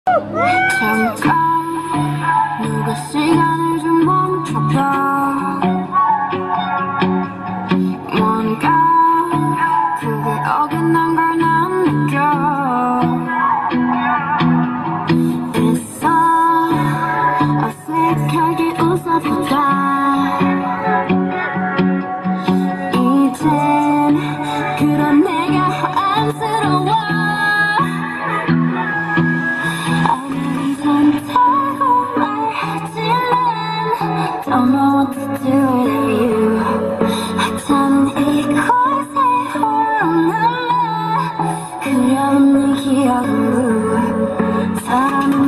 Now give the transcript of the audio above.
잠깐 누가 시간을 좀 멈춰봐. 뭔가 그게 어긋난 걸 난 느껴. 있어 어색하게 웃어보자. 이젠 그런 내가 안쓰러워. 아무리 좋다고 말하지만 Don't know what to do with you. 하찮은 이곳에 홀로 남아 그려온 네 기억은 blue. 사람